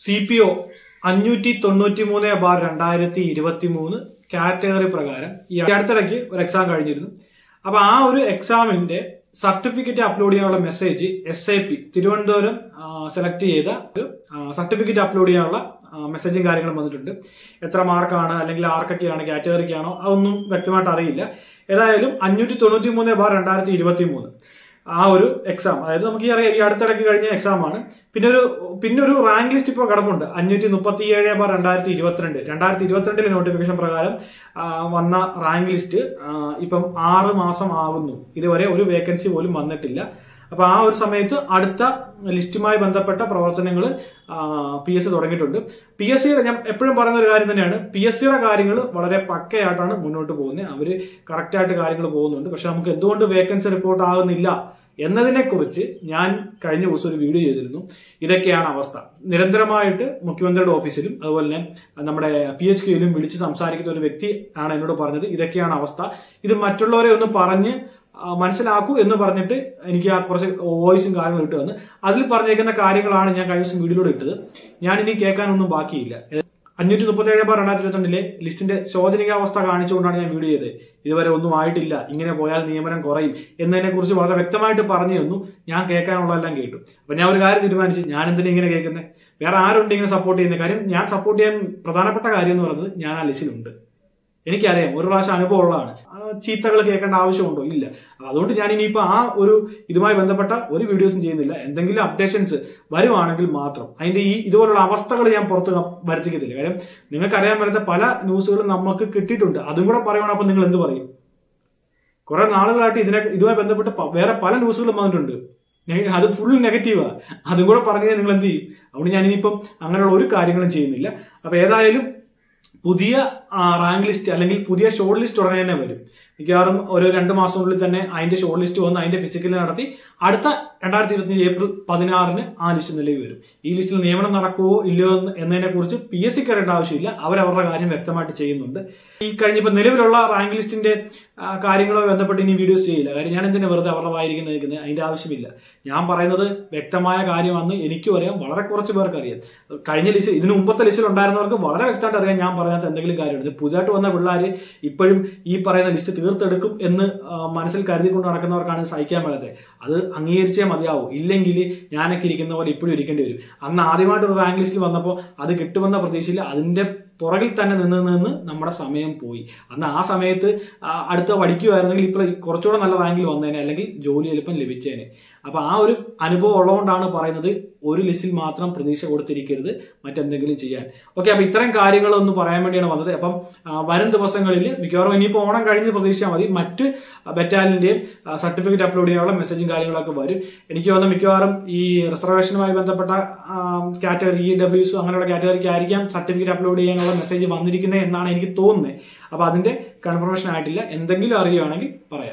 CPO 593/2023 category പ്രകാരം ഈ അടുത്തിടയ്ക്ക് ഒരു എക്സാം കഴിഞ്ഞിരുന്നു. അപ്പൊ ആ ഒരു എക്സാമിന്റെ സർട്ടിഫിക്കറ്റ് അപ്ലോഡ് ചെയ്യാനുള്ള മെസ്സേജ് SAP തിരുവനന്തപുരം സെലക്ട് ചെയ്ത സർട്ടിഫിക്കറ്റ് അപ്ലോഡ് ചെയ്യാനുള്ള മെസ്സേജും കാര്യങ്ങളും വന്നിട്ടുണ്ട്. എത്ര മാർക്കാണ് അല്ലെങ്കിൽ ആർക്കൊക്കെയാണ് കാറ്റഗറിക്കാണോ അതൊന്നും വ്യക്തമായിട്ട് അറിയില്ല. ഏതായാലും 593/2023 ആ ഒരു എക്സാം, അതായത് നമുക്ക് ഈ അറിയാം ഈ അടുത്തിടയ്ക്ക് കഴിഞ്ഞ എക്സാം ആണ്. പിന്നെ ഒരു റാങ്ക് ലിസ്റ്റ് ഇപ്പോൾ കിടപ്പുണ്ട് 537/2022 2022 നോട്ടിഫിക്കേഷൻ പ്രകാരം വന്ന റാങ്ക് ലിസ്റ്റ് ഇപ്പം 6 മാസം ആകുന്നു. ഇതുവരെ ഒരു വേക്കൻസി പോലും വന്നിട്ടില്ല. അപ്പൊ ആ ഒരു സമയത്ത് അടുത്ത ലിസ്റ്റുമായി ബന്ധപ്പെട്ട പ്രവർത്തനങ്ങൾ PSC തുടങ്ങിയിട്ടുണ്ട്. PSCയുടെ ഞാൻ എപ്പോഴും പറയുന്ന ഒരു കാര്യം തന്നെയാണ്, PSCയുടെ കാര്യങ്ങൾ വളരെ പക്കയായിട്ടാണ് മുന്നോട്ട് പോകുന്നത്. അവര് കറക്റ്റായിട്ട് കാര്യങ്ങൾ പോകുന്നുണ്ട്. പക്ഷെ നമുക്ക് എന്തുകൊണ്ട് വേക്കൻസി റിപ്പോർട്ട് ആകുന്നില്ല എന്നതിനെ കുറിച്ച് ഞാൻ കഴിഞ്ഞ ദിവസം ഒരു വീഡിയോ ചെയ്തിരുന്നു. ഇതൊക്കെയാണ് അവസ്ഥ. നിരന്തരമായിട്ട് മുഖ്യമന്ത്രിയുടെ ഓഫീസിലും അതുപോലെ തന്നെ നമ്മുടെ PHQയിലും വിളിച്ച് സംസാരിക്കുന്ന ഒരു വ്യക്തി ആണ് എന്നോട് പറഞ്ഞത് ഇതൊക്കെയാണ് അവസ്ഥ, ഇത് മറ്റുള്ളവരെ ഒന്ന് പറഞ്ഞ് മനസ്സിലാക്കൂ എന്ന് പറഞ്ഞിട്ട് എനിക്ക് ആ കുറച്ച് വോയിസും കാര്യങ്ങളും ഇട്ട് തന്ന് അതിൽ പറഞ്ഞേക്കുന്ന കാര്യങ്ങളാണ് ഞാൻ കഴിഞ്ഞ ദിവസം വീഡിയോയിലൂടെ ഇട്ടത്. ഞാൻ ഇനി കേൾക്കാനൊന്നും ബാക്കിയില്ല. 537/2022 ലിസ്റ്റിന്റെ ശോചനീയാവസ്ഥ കാണിച്ചുകൊണ്ടാണ് ഞാൻ വീഡിയോ ചെയ്തത്. ഇതുവരെ ഒന്നും ആയിട്ടില്ല, ഇങ്ങനെ പോയാൽ നിയമനം കുറയും എന്നതിനെ കുറിച്ച് വളരെ വ്യക്തമായിട്ട് പറഞ്ഞു തന്നു. ഞാൻ കേൾക്കാനുള്ളതെല്ലാം കേട്ടു. അപ്പൊ ഞാൻ ഒരു കാര്യം തീരുമാനിച്ചു, ഞാൻ എന്തിനാ ഇങ്ങനെ കേൾക്കുന്നത്? വേറെ ആരുണ്ട് ഇങ്ങനെ സപ്പോർട്ട് ചെയ്യുന്ന കാര്യം? ഞാൻ സപ്പോർട്ട് ചെയ്യാൻ പ്രധാനപ്പെട്ട കാര്യം എന്ന് പറയുന്നത് ഞാൻ ആ ലിസ്റ്റിലുണ്ട്. എനിക്കറിയാം, ഒരു പ്രാവശ്യം അനുഭവം ഉള്ളതാണ്. ചീത്തകൾ കേൾക്കേണ്ട ആവശ്യമുണ്ടോ? ഇല്ല. അതുകൊണ്ട് ഞാൻ ഇനിയിപ്പോ ആ ഒരു ഇതുമായി ബന്ധപ്പെട്ട ഒരു വീഡിയോസും ചെയ്യുന്നില്ല. എന്തെങ്കിലും അപ്ഡേഷൻസ് വരുവാണെങ്കിൽ മാത്രം അതിന്റെ ഇതുപോലുള്ള അവസ്ഥകൾ ഞാൻ പുറത്ത് വരുത്തിക്കത്തില്ല. കാര്യം നിങ്ങൾക്കറിയാൻ പറ്റാത്ത പല ന്യൂസുകളും നമുക്ക് കിട്ടിയിട്ടുണ്ട്. അതും കൂടെ പറയുവാണ്. അപ്പൊ നിങ്ങൾ എന്ത് പറയും? കുറെ നാളുകളായിട്ട് ഇതുമായി ബന്ധപ്പെട്ട് വേറെ പല ന്യൂസുകളും വന്നിട്ടുണ്ട്. അത് ഫുൾ നെഗറ്റീവാ. അതും കൂടെ പറഞ്ഞാൽ നിങ്ങൾ എന്ത് ചെയ്യും? അതുകൊണ്ട് ഞാൻ ഇനിയിപ്പം അങ്ങനെയുള്ള ഒരു കാര്യങ്ങളും ചെയ്യുന്നില്ല. അപ്പൊ ഏതായാലും പുതിയ റാങ്ക് ലിസ്റ്റ് അല്ലെങ്കിൽ പുതിയ ഷോർട്ട് ലിസ്റ്റ് ഉടനെ തന്നെ വരും. മിക്കവാറും ഒരു 2 മാസത്തിനുള്ളിൽ തന്നെ അതിന്റെ ഷോർട്ട് ലിസ്റ്റ് വന്ന് അതിന്റെ ഫിസിക്കൽ നടത്തി അടുത്ത 2025 ഏപ്രിൽ 16 ആ ലിസ്റ്റ് നിലവിൽ വരും. ഈ ലിസ്റ്റിൽ നിയമനം നടക്കുമോ ഇല്ലയോ എന്നതിനെ കുറിച്ച് PSCക്ക് അറിയേണ്ട ആവശ്യമില്ല. അവരവരുടെ കാര്യം വ്യക്തമായിട്ട് ചെയ്യുന്നുണ്ട്. ഈ കഴിഞ്ഞിപ്പോ നിലവിലുള്ള റാങ്ക് ലിസ്റ്റിന്റെ കാര്യങ്ങളോ ബന്ധപ്പെട്ട് ഇനി വീഡിയോസ് ചെയ്യില്ല. കാര്യം ഞാൻ എന്തിനാ വെറുതെ അവരുടെ വായിരിക്കുന്ന നിൽക്കുന്നത്? അതിന്റെ ആവശ്യമില്ല. ഞാൻ പറയുന്നത് വ്യക്തമായ കാര്യമാണെന്ന് എനിക്കും അറിയാം, വളരെ കുറച്ച് പേർക്ക് അറിയാം. കഴിഞ്ഞ ലിസ്റ്റ് ഇതിന് മുമ്പത്തെ ലിസ്റ്റിൽ ഉണ്ടായിരുന്നവർക്ക് വളരെ വ്യക്തമായിട്ട് അറിയാം ഞാൻ പറയാത്ത എന്തെങ്കിലും കാര്യമുണ്ട്. പുതുതായിട്ട് വന്ന പിള്ളേർ ഇപ്പോഴും ഈ പറയുന്ന ലിസ്റ്റ് തീർത്തെടുക്കും എന്ന് മനസ്സിൽ കരുതിക്കൊണ്ട് നടക്കുന്നവർക്കാണ് സഹിക്കാൻ പറ്റാത്തത്. അത് അംഗീകരിച്ചേ മതിയാവും. ഇല്ലെങ്കിൽ ഞാനൊക്കെ ഇരിക്കുന്ന പോലെ ഇപ്പോഴും ഇരിക്കേണ്ടി വരും. അന്ന് ആദ്യമായിട്ട് ഒരു റാങ്ക് ലിസ്റ്റിൽ വന്നപ്പോൾ അത് കിട്ടുമെന്ന പ്രതീക്ഷയിൽ അതിന്റെ പുറകിൽ തന്നെ നിന്ന് നമ്മുടെ സമയം പോയി. അന്ന് ആ സമയത്ത് അടുത്ത പഠിക്കുമായിരുന്നെങ്കിൽ ഇപ്പോൾ കുറച്ചുകൂടെ നല്ല റാങ്കിൽ വന്നേനെ, അല്ലെങ്കിൽ ജോലി എളുപ്പം ലഭിച്ചേനെ. അപ്പൊ ആ ഒരു അനുഭവം ഉള്ളതുകൊണ്ടാണ് പറയുന്നത് ഒരു ലിസ്റ്റിൽ മാത്രം പ്രതീക്ഷ കൊടുത്തിരിക്കരുത്, മറ്റെന്തെങ്കിലും ചെയ്യാൻ. ഓക്കെ, അപ്പൊ ഇത്തരം കാര്യങ്ങളൊന്ന് പറയാൻ വേണ്ടിയാണ് വന്നത്. അപ്പം വരും ദിവസങ്ങളിൽ മിക്കവാറും ഇനിയിപ്പോൾ ഓണം കഴിഞ്ഞ് പ്രതീക്ഷിച്ചാൽ മതി മറ്റ് ബറ്റാലിയന്റെയും സർട്ടിഫിക്കറ്റ് അപ്ലോഡ് ചെയ്യാനുള്ള മെസ്സേജും കാര്യങ്ങളൊക്കെ വരും. എനിക്ക് തോന്നുന്നു മിക്കവാറും ഈ റിസർവേഷനുമായി ബന്ധപ്പെട്ട കാറ്റഗറി EWS അങ്ങനെയുള്ള കാറ്റഗറിക്ക് ആയിരിക്കാം സർട്ടിഫിക്കറ്റ് അപ്ലോഡ് ചെയ്യാനുള്ള മെസ്സേജ് വന്നിരിക്കുന്നത് എന്നാണ് എനിക്ക് തോന്നുന്നത്. അപ്പൊ അതിന്റെ കൺഫർമേഷൻ ആയിട്ടില്ല. എന്തെങ്കിലും അറിയുകയാണെങ്കിൽ പറയാം.